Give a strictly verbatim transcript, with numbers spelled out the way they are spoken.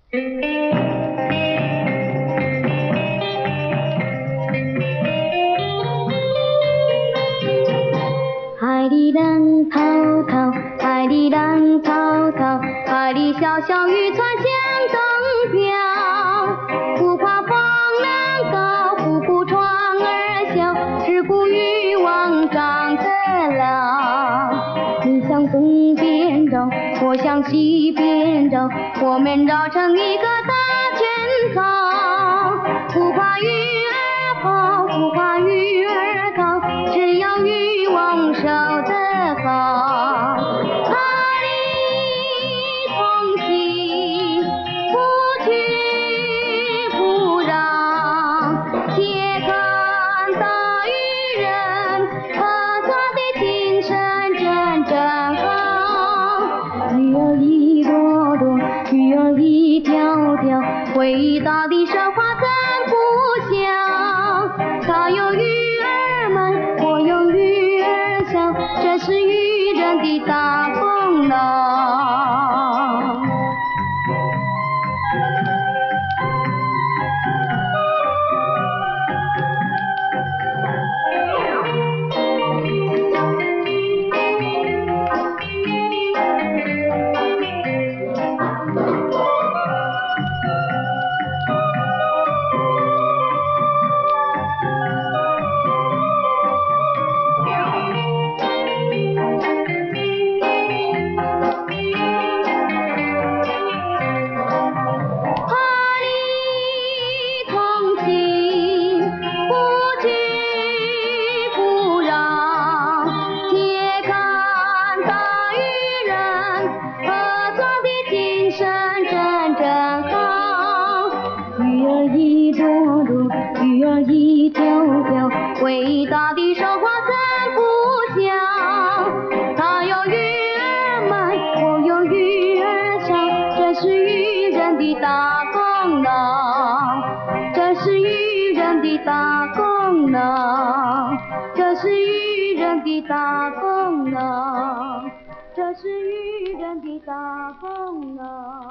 海里浪滔滔，海里浪滔滔，海里小小渔船向东飘。不怕风浪高，不顾船儿小，只顾渔网张得牢。你向东边绕，我向西边绕，我们绕成一个大圈套。不怕鱼儿跑，不怕鱼儿逃，只要渔网守得好。哈里同行，不屈不挠，且看大渔人合作的精神真正好。鱼儿一朵朵，鱼儿一条条，伟大的神话真不小。他有鱼儿们，我有鱼儿小，这是渔人的大功劳。鱼儿一条条，伟大的神话真不小。他有鱼儿满，我有鱼儿少，这是渔人的大功劳，这是渔人的大功劳，这是渔人的大功劳，这是渔人的大功劳。